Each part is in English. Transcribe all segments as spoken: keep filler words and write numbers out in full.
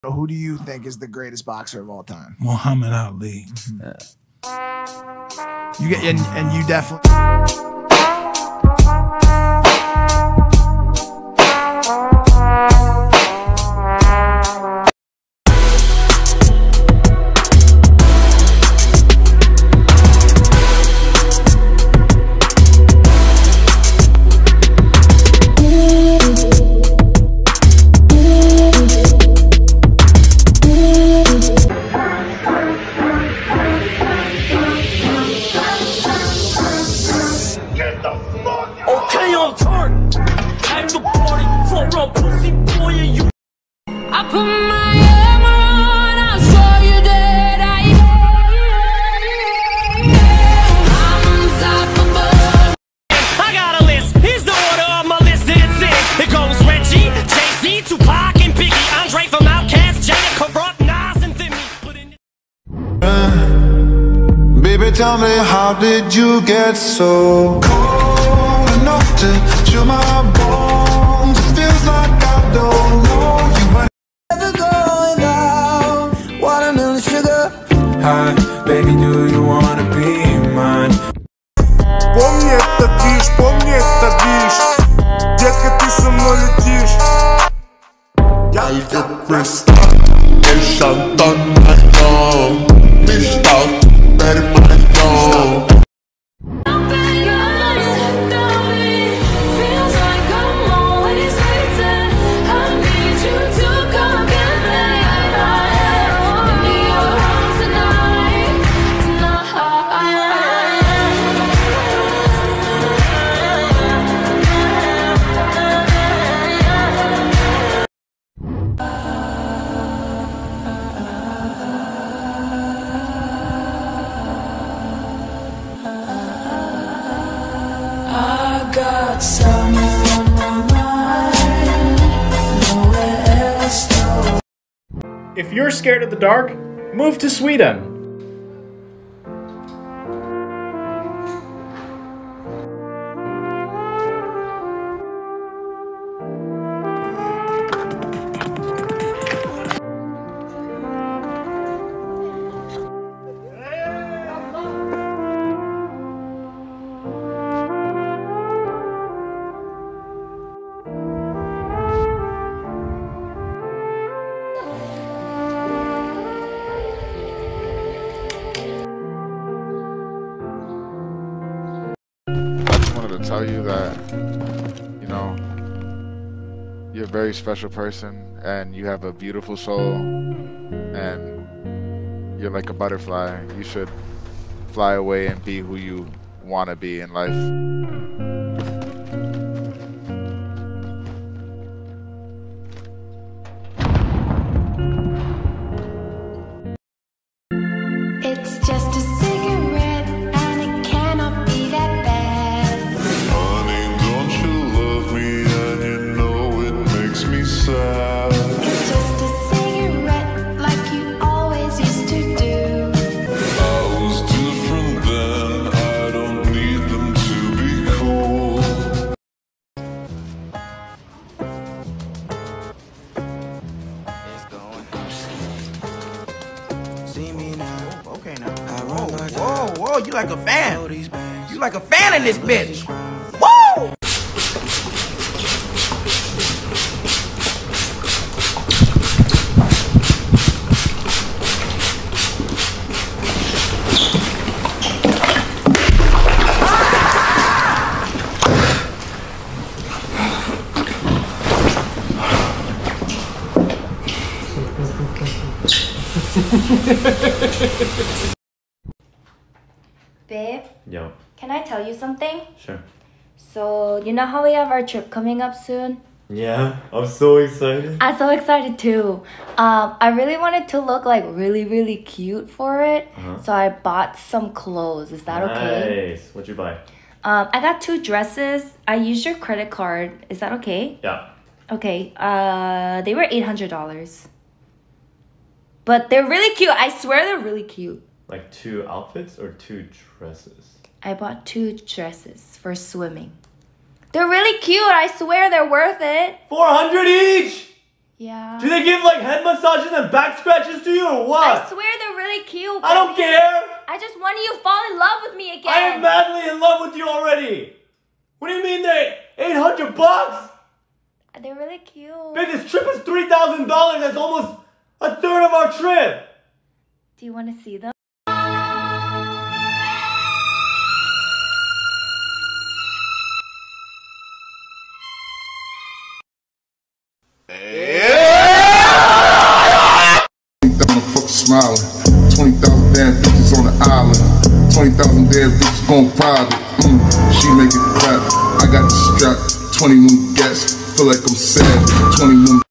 Who do you think is the greatest boxer of all time? Muhammad Ali. Mm-hmm. Yeah. You get and, and you definitely. Okay, on turn. At the party, for a pussy boy, and you. I put my hammer on, I'll show you that I am unstoppable. I got a list, here's the order of my list, it's it. It goes Reggie, Jay-Z, Tupac, and Biggie, Andre from Outkast, Jada, Corrupt, Nas, and Thimmy. Uh, baby, tell me, how did you get so cold enough to chill my bones? It feels like I don't know you, but never going out. Watermelon sugar. Hi, baby, do you wanna be mine? Помни это, Диш, помни это, Диш. Детка, ты со мной летишь. Algo cuesta el saltón mayor. Listo, permanó. I got summer on my mind, nowhere else to. If you're scared of the dark, move to Sweden. To tell you that, you know, you're a very special person and you have a beautiful soul and you're like a butterfly. You should fly away and be who you want to be in life. It's just a cigarette and it cannot be that bad. Honey, don't you love me and you know it makes me sad. It's just a cigarette like you always used to do. I was different then, I don't need them to be cool. See me now. Okay now. Whoa, whoa, whoa! You like a fan? You like a fan in this bitch? Woo! Babe, Yo. can I tell you something? Sure. So, you know how we have our trip coming up soon? Yeah, I'm so excited. I'm so excited too. Um, I really wanted to look like really, really cute for it. Uh-huh. So I bought some clothes. Is that okay? Nice. What'd you buy? Um, I got two dresses. I used your credit card. Is that okay? Yeah. Okay. Uh, they were eight hundred dollars. But they're really cute. I swear they're really cute. Like two outfits or two dresses? I bought two dresses for swimming. They're really cute. I swear they're worth it. four hundred each! Yeah. Do they give like head massages and back scratches to you or what? I swear they're really cute. I don't care. I just want you to fall in love with me again. I am madly in love with you already. What do you mean they eight hundred bucks? They're really cute. Babe, this trip is three thousand dollars. That's almost a third of our trip. Do you want to see them? Smiling. twenty thousand damn bitches on the island. twenty thousand damn bitches gon' private. Mm, she make it clap. I got the strap. twenty-one gas. Feel like I'm savage. twenty-one.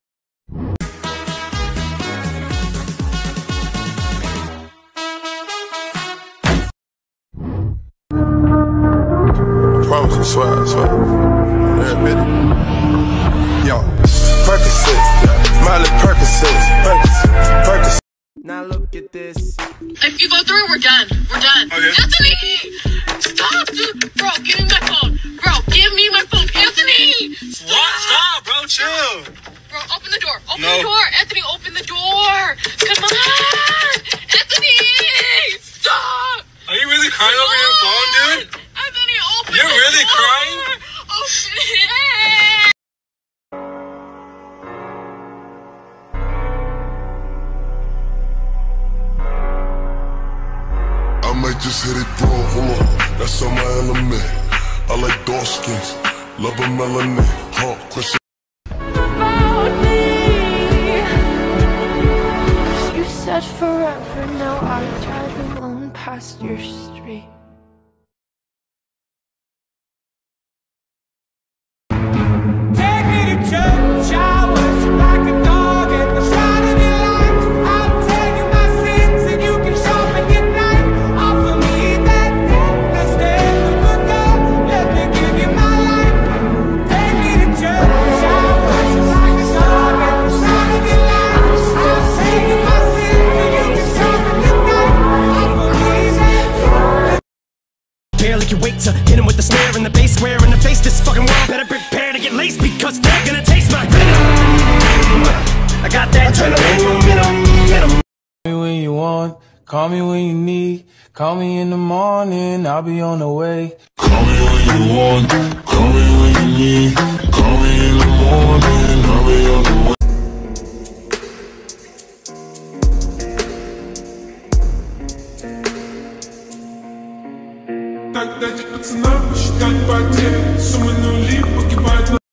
I promise you, swear, I swear. Yeah, bitch. Yo, Percocet. Miley Percocet. Percocet. Percocet. Now look at this. If you go through, we're done. We're done. Okay. Anthony! Stop, dude. Bro, give me my phone. Bro, give me my phone. Anthony! Stop! What? Stop, bro. Chill. Bro, open the door. Open No. the door. Anthony, open the door. Come on! Anthony! Stop! Are you really crying over your phone, dude? Anthony, open You're the really door. crying? Open it! I might just hit it through, hold on, that's on my element. I like dark skins, love a melanin, huh, question. About me. You said forever, now I drive alone past your street. Take me to church, I worship like a dog at the side of your life. I'll tell you my sins and you can sharpen your knife. Offer me that necklace, there's a good girl, let me give you my life. Take me to church, I worship like a dog at the side of your life. I'll tell you my sins and you can sharpen your knife. Offer me that. Barely can wait to hit him with the snare and the bass square in the face. This fucking world better prepare to get laced because they're gonna taste my venom. I got that adrenaline, venom, venom. Call me when you want, call me when you need. Call me in the morning, I'll be on the way. Call me when you want, call me when you need. Call me in the morning, I'll be on the way. Так дайте пацанам посчитать потери. Суммы нули погибают на...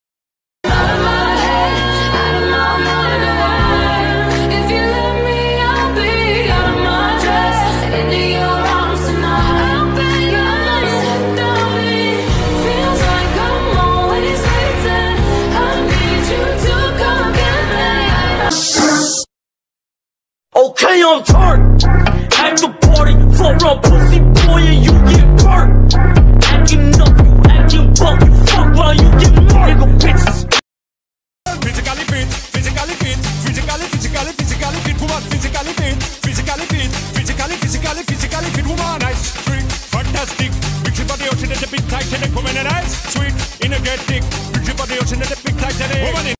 Okay, I'm turned. At the party, float on pussy boy, and you get burnt. Acting up, you acting buck, you fuck while you get murdered, nigga bitches. Physically fit, physically fit, physically, physically, physically fit woman, physically fit, physically fit, physically, physically, physically fit woman. Nice, trick, fantastic. Big ship on the ocean and the big Titanic woman and ice, sweet, energetic. Big ship on the ocean and the big Titanic woman.